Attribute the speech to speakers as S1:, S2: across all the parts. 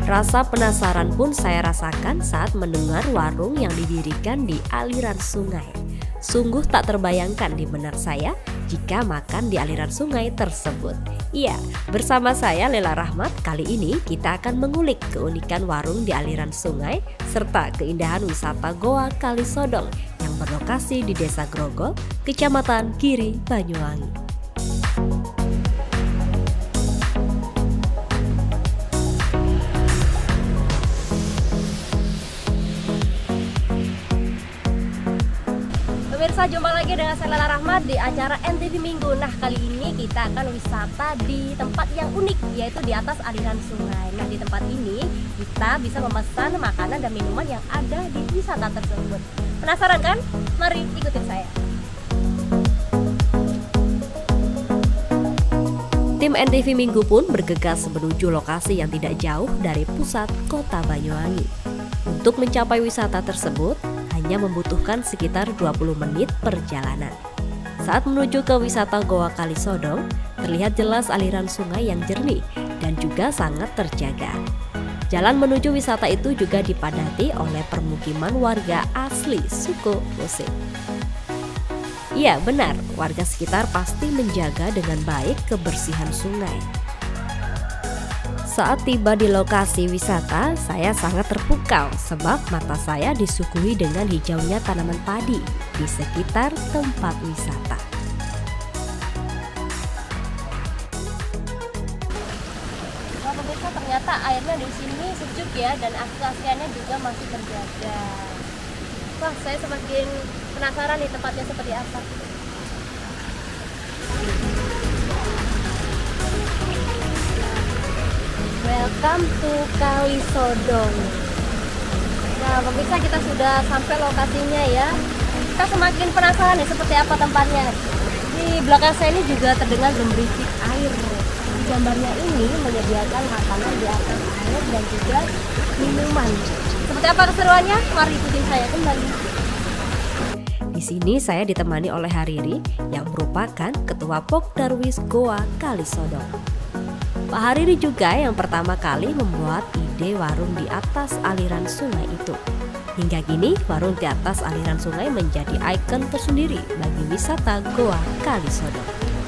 S1: Rasa penasaran pun saya rasakan saat mendengar warung yang didirikan di aliran sungai. Sungguh tak terbayangkan di benak saya jika makan di aliran sungai tersebut. Iya, bersama saya Lela Rahmat, kali ini kita akan mengulik keunikan warung di aliran sungai serta keindahan wisata Goa Kalisodong yang berlokasi di Desa Grogol, Kecamatan Giri, Banyuwangi. Pemirsa, jumpa lagi dengan saya Lela Rahmat di acara NTV Minggu. Nah, kali ini kita akan wisata di tempat yang unik, yaitu di atas aliran sungai. Nah, di tempat ini kita bisa memesan makanan dan minuman yang ada di wisata tersebut. Penasaran kan? Mari ikutin saya. Tim NTV Minggu pun bergegas menuju lokasi yang tidak jauh dari pusat kota Banyuwangi. Untuk mencapai wisata tersebut, hanya membutuhkan sekitar 20 menit perjalanan. Saat menuju ke wisata Goa Kalisodong, terlihat jelas aliran sungai yang jernih dan juga sangat terjaga. Jalan menuju wisata itu juga dipadati oleh permukiman warga asli suku Musik. Iya benar, warga sekitar pasti menjaga dengan baik kebersihan sungai. Saat tiba di lokasi wisata, saya sangat terpukau sebab mata saya disuguhi dengan hijaunya tanaman padi di sekitar tempat wisata. Wah, pemirsa, ternyata airnya di sini sejuk ya, dan keasliannya juga masih terjaga. Wah, saya semakin penasaran nih tempatnya seperti apa. Welcome to Kalisodong. Nah, pemirsa, kita sudah sampai lokasinya ya. Kita semakin penasaran nih seperti apa tempatnya. Di belakang saya ini juga terdengar gemericik air. Gambarnya ini menyediakan makanan di atas air dan juga minuman. Seperti apa keseruannya? Mari ikutin saya kembali. Di sini saya ditemani oleh Hariri yang merupakan Ketua Pokdarwis Goa Kalisodong. Pak Hariri juga yang pertama kali membuat ide warung di atas aliran sungai itu. Hingga kini warung di atas aliran sungai menjadi ikon tersendiri bagi wisata Goa Kalisodong.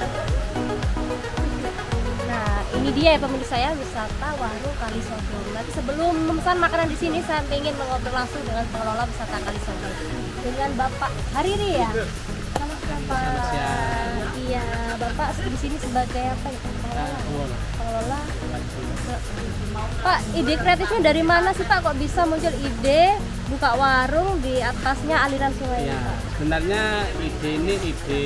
S1: Nah, ini dia ya pemirsa ya, wisata warung Kalisodong. Nanti sebelum memesan makanan di sini, saya ingin mengobrol langsung dengan pengelola wisata Kalisodong, dengan Bapak Hariri ya. Selamat siang, Pak. Iya, Bapak di sini sebagai apa ya? Pengelola. Pak, ide kreatifnya dari mana sih Pak? Kok bisa muncul ide buka warung di atasnya aliran sungai?
S2: Ya, sebenarnya ide ini ide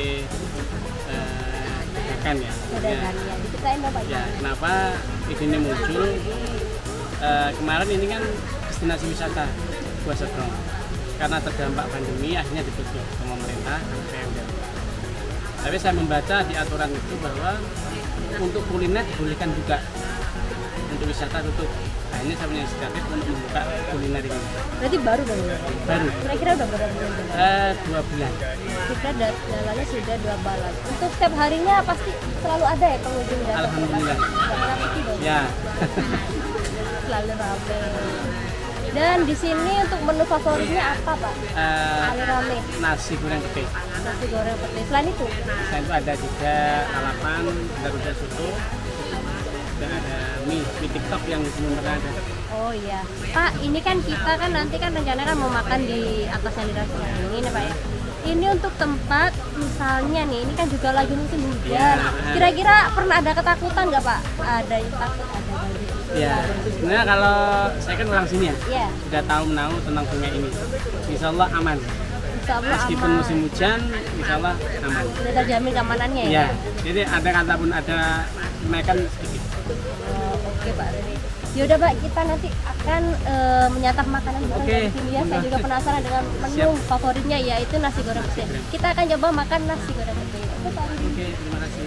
S2: dadakan ya.
S1: Dadakan ya. Diceritain Bapak.
S2: Ya, kenapa ide ini muncul? Kemarin ini kan destinasi wisata Goa Sodong. Karena terdampak pandemi akhirnya ditutup sama pemerintah dan PMDA. Tapi saya membaca di aturan itu bahwa untuk kuliner dibolehkan juga, untuk wisata tutup. Nah, ini saya punya inisiatif untuk membuka kuliner ini.
S1: Berarti baru dong ya?
S2: Baru.
S1: Kira-kira udah berapa bulan?
S2: 2 bulan.
S1: Kita jalannya sudah 2 bulan. Untuk setiap harinya pasti selalu ada ya pengunjung datang?
S2: Alhamdulillah.
S1: Nggak pernah sepi dong?
S2: Ya.
S1: Selalu ramai. Dan di sini untuk menu favoritnya apa Pak? Rame.
S2: Nasi goreng pete.
S1: Nasi goreng pete. Selain itu?
S2: Selain itu ada juga lalapan, Garuda soto, dan ada mie TikTok yang belum pernah ada.
S1: Oh iya, Pak, ini kan kita kan nanti kan rencananya kan mau makan di atas aliran sungai ini Pak ya. Ini untuk tempat misalnya nih, ini kan juga lagi musim hujan.
S2: Ya.
S1: Kira-kira pernah ada ketakutan nggak Pak? Ada yang takut ada banjir?
S2: Ya, sebenarnya kalau saya kan orang sini ya,
S1: Iya.
S2: sudah tahu menahu tentang sungai ini. Insya Allah aman.
S1: Insya Allah
S2: Meskipun
S1: aman.
S2: musim hujan, insya Allah aman.
S1: Sudah terjamin keamanannya ya?
S2: Ya, jadi ada kata pun ada kenaikan sedikit.
S1: Oh, oke Pak Riri. Yaudah Pak, kita nanti akan menyantap makanan bareng
S2: Oke,
S1: di sini ya. Saya juga penasaran dengan menu
S2: Siap.
S1: favoritnya yaitu nasi goreng pete. Kita akan coba makan nasi goreng pete. Oke Pak Riri.
S2: Oke, terima kasih.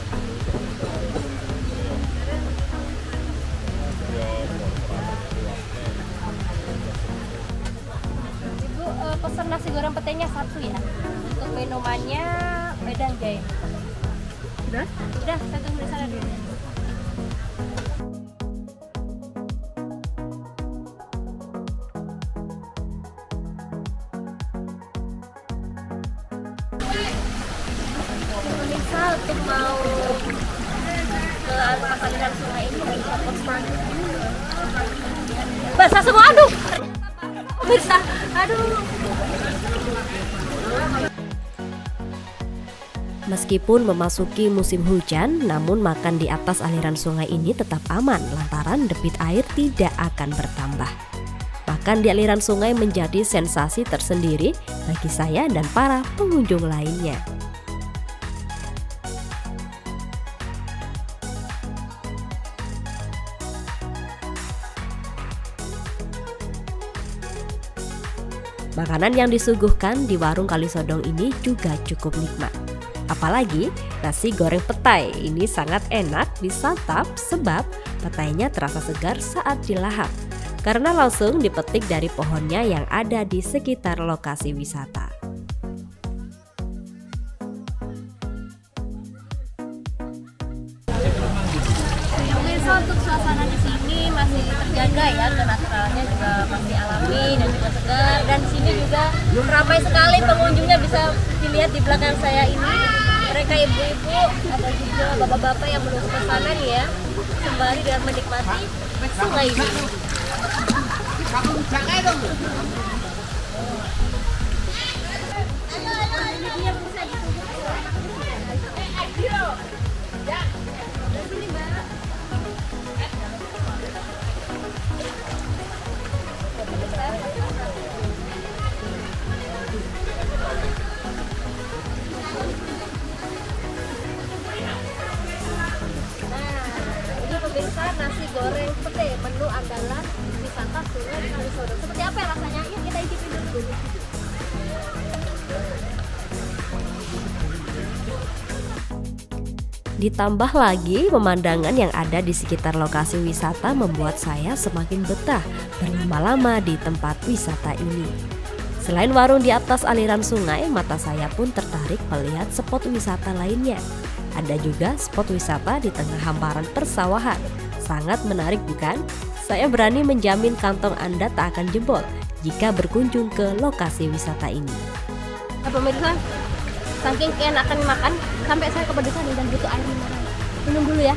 S1: Ibu pesan nasi goreng petenya 1 ya. Untuk minumannya wedang jahe. Sudah? Sudah, saya tunggu di sana dulu. pemirsa untuk mau ke atas aliran sungai ini basah semua, aduh pemirsa, aduh.
S3: Meskipun memasuki musim hujan, namun makan di atas aliran sungai ini tetap aman lantaran debit air tidak akan bertambah. Makan di aliran sungai menjadi sensasi tersendiri bagi saya dan para pengunjung lainnya. Makanan yang disuguhkan di warung Kalisodong ini juga cukup nikmat. Apalagi nasi goreng petai ini sangat enak disantap sebab petainya terasa segar saat dilahap karena langsung dipetik dari pohonnya yang ada di sekitar lokasi wisata.
S1: Pemirsa, untuk suasana di sini masih terjaga ya, kenaturalnya juga masih alami dan juga segar, dan di sini juga ramai sekali pengunjungnya, bisa dilihat di belakang saya ini. Mereka ibu-ibu, ada juga bapak-bapak yang menunggu pesanan ya, sembari dengan menikmati sungai ini. Pemirsa, nasi goreng petai menu andalan wisata Sungai Kalisodong. Seperti apa ya rasanya? Yuk kita icipin dulu.
S3: Ditambah lagi pemandangan yang ada di sekitar lokasi wisata membuat saya semakin betah berlama-lama di tempat wisata ini. Selain warung di atas aliran sungai, mata saya pun tertarik melihat spot wisata lainnya. Ada juga spot wisata di tengah hamparan persawahan. Sangat menarik bukan? Saya berani menjamin kantong Anda tak akan jebol jika berkunjung ke lokasi wisata ini.
S1: Nah, pemirsa, saking keenakan makan sampai saya kepedesan dan butuh air mineral. Minum dulu ya.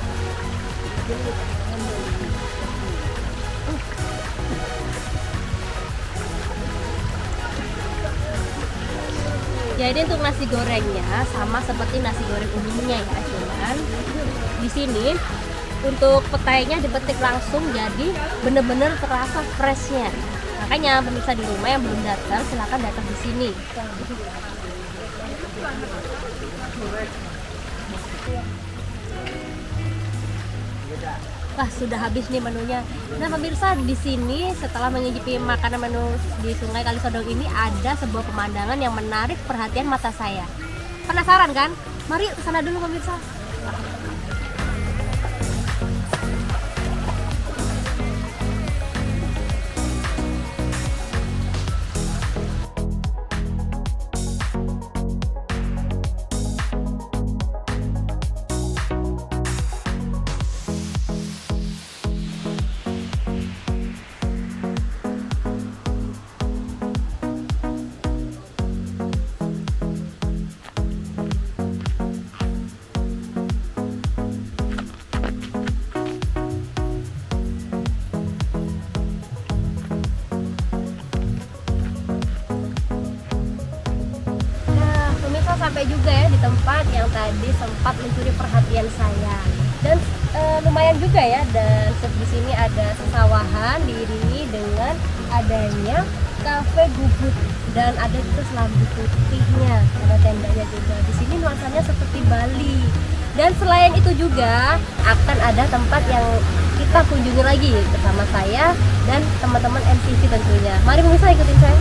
S1: Jadi untuk nasi gorengnya sama seperti nasi goreng umumnya ya, cuman di sini untuk petainya dipetik langsung, jadi bener-bener terasa freshnya. Makanya pemirsa di rumah yang belum datang silahkan datang di sini. Wah, sudah habis nih menunya. Nah pemirsa, di sini setelah mengicipi makanan menu di Sungai Kalisodong ini ada sebuah pemandangan yang menarik perhatian mata saya. Penasaran kan? Mari ke sana dulu pemirsa. Sampai juga ya di tempat yang tadi sempat mencuri perhatian saya, dan lumayan juga ya, dan di sini ada sesawahan diiringi dengan adanya kafe gubuk dan ada juga selambu putihnya, ada tendanya juga. Di sini nuansanya seperti Bali, dan selain itu juga akan ada tempat yang kita kunjungi lagi bersama saya dan teman-teman MCV tentunya. Mari pemirsa ikutin saya.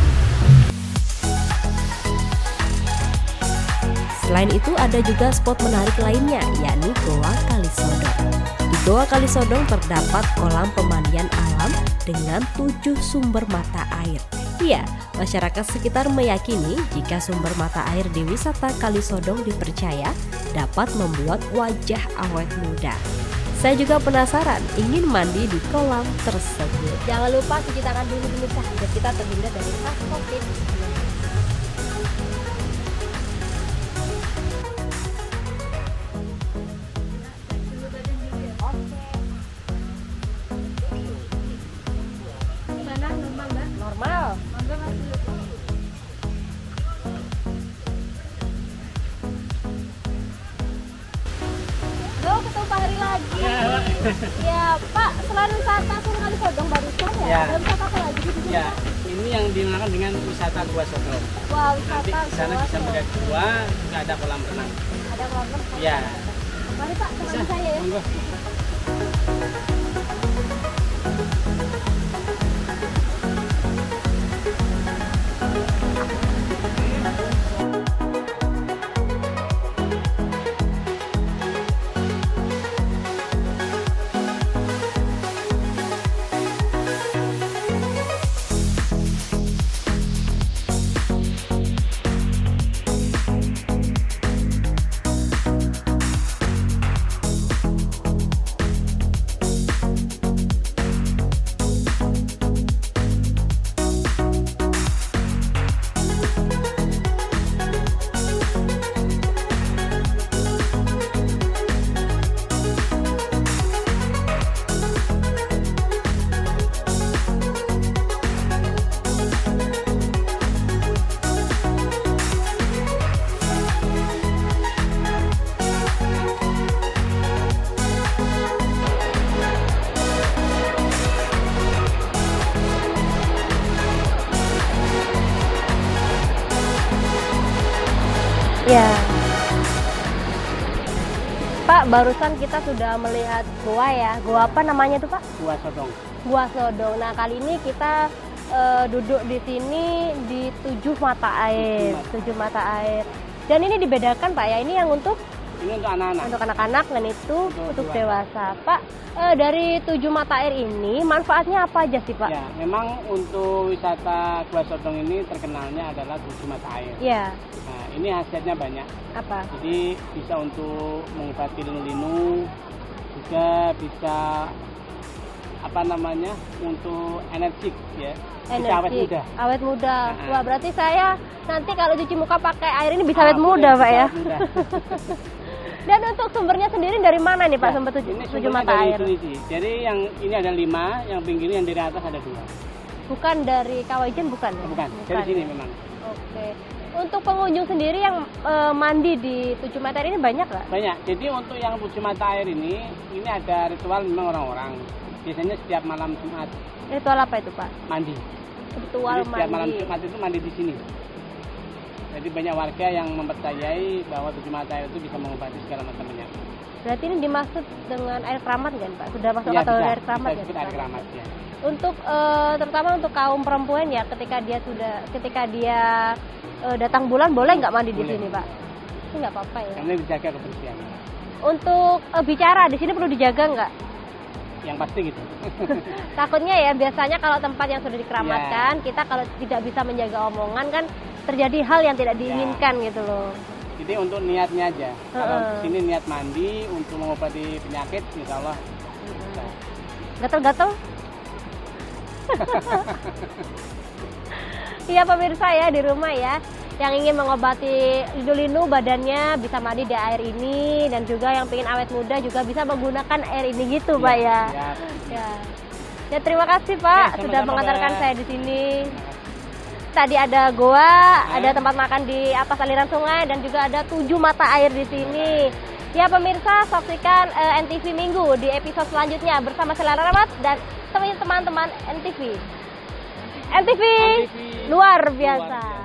S3: Selain itu ada juga spot menarik lainnya, yakni Goa Kalisodong. Di Goa Kalisodong terdapat kolam pemandian alam dengan 7 sumber mata air. Iya, masyarakat sekitar meyakini jika sumber mata air di wisata Kalisodong dipercaya dapat membuat wajah awet muda. Saya juga penasaran ingin mandi di kolam tersebut.
S1: Jangan lupa cuci tangan dulu pemirsa, biar kita terhindar dari COVID. lagi.
S2: Ya, Pak.
S1: Ya Pak, selain wisata Sungai Kali Sodong barusan ya,
S2: Ya.
S1: ada wisata apa lagi di sini?
S2: Ya, ini yang dinamakan dengan wisata Gua Sodong.
S1: Wah,
S2: Nanti
S1: wisata
S2: di sana
S1: Gua
S2: bisa melihat
S1: Sodong.
S2: gua, juga ada kolam renang.
S1: Ada kolam renang.
S2: Ya.
S1: Mari Pak, temani saya ya.
S2: Monggo.
S1: Ya. Pak, barusan kita sudah melihat goa ya. Goa apa namanya tuh Pak?
S2: Gua Sodong.
S1: Gua Sodong. Nah, kali ini kita duduk di sini di 7 mata air. 7 mata air. Dan ini dibedakan Pak ya. Ini yang untuk
S2: Ini untuk anak-anak.
S1: untuk anak-anak dan itu untuk
S2: dewasa.
S1: dewasa. Pak, dari 7 mata air ini manfaatnya apa aja sih Pak?
S2: Ya, memang untuk wisata Gua Sodong ini terkenalnya adalah 7 mata air.
S1: Ya,
S2: Nah, ini khasiatnya banyak.
S1: apa?
S2: Jadi bisa untuk mengobati linu-linu, juga bisa apa namanya untuk energik ya, bisa awet
S1: Energi,
S2: muda.
S1: awet muda.
S2: Nah.
S1: Wah, berarti saya nanti kalau cuci muka pakai air ini bisa
S2: Ah,
S1: awet
S2: boleh,
S1: muda
S2: bisa
S1: Pak ya.
S2: awet muda.
S1: Dan untuk sumbernya sendiri dari mana nih Pak?
S2: Ya,
S1: Sumber
S2: ini
S1: 7
S2: sumbernya
S1: mata
S2: dari
S1: air.
S2: sini sih. Jadi yang ini ada 5, yang pinggirnya yang dari atas ada 2.
S1: Bukan dari Kawajan bukan ya?
S2: Bukan, dari sini
S1: ya?
S2: memang.
S1: Oke. Untuk pengunjung sendiri yang mandi di 7 mata air ini banyak nggak?
S2: Banyak. Jadi untuk yang 7 mata air ini ada ritual memang orang-orang. Biasanya setiap malam Jumat
S1: Ritual apa itu Pak?
S2: mandi.
S1: Ritual
S2: Jadi setiap malam
S1: mandi.
S2: Jumat itu mandi di sini. Jadi banyak warga yang mempercayai bahwa 7 mata air itu bisa mengobati segala macam penyakit.
S1: Berarti ini dimaksud dengan air keramat kan Pak? Sudah masuk
S2: Ya,
S1: kategori
S2: bisa,
S1: air keramat
S2: bisa
S1: ya?
S2: disebut air keramat ya.
S1: Untuk terutama untuk kaum perempuan ya, ketika dia datang bulan boleh nggak mandi di
S2: Boleh.
S1: sini Pak? Ini nggak apa-apa ya.
S2: Karena dijaga kebersihan.
S1: Untuk bicara di sini perlu dijaga nggak?
S2: Yang pasti gitu.
S1: Takutnya ya biasanya kalau tempat yang sudah dikeramatkan,
S2: Ya.
S1: kita kalau tidak bisa menjaga omongan kan terjadi hal yang tidak diinginkan gitu loh.
S2: Jadi untuk niatnya aja. Kalau
S1: Heeh.
S2: di sini niat mandi untuk mengobati penyakit, insya Allah bisa.
S1: Gatel-gatel? Iya pemirsa ya di rumah ya, yang ingin mengobati linu-linu badannya bisa mandi di air ini, dan juga yang ingin awet muda juga bisa menggunakan air ini gitu Pak ya.
S2: Ya.
S1: Ya. Ya terima kasih Pak
S2: Ya,
S1: sudah
S2: sama-sama,
S1: mengantarkan
S2: Mbak.
S1: saya di sini. Tadi ada goa, ada tempat makan di atas aliran sungai, dan juga ada 7 mata air di sini. Ya pemirsa, saksikan NTV Minggu di episode selanjutnya bersama Selera Rahmat dan teman-teman NTV. NTV luar biasa.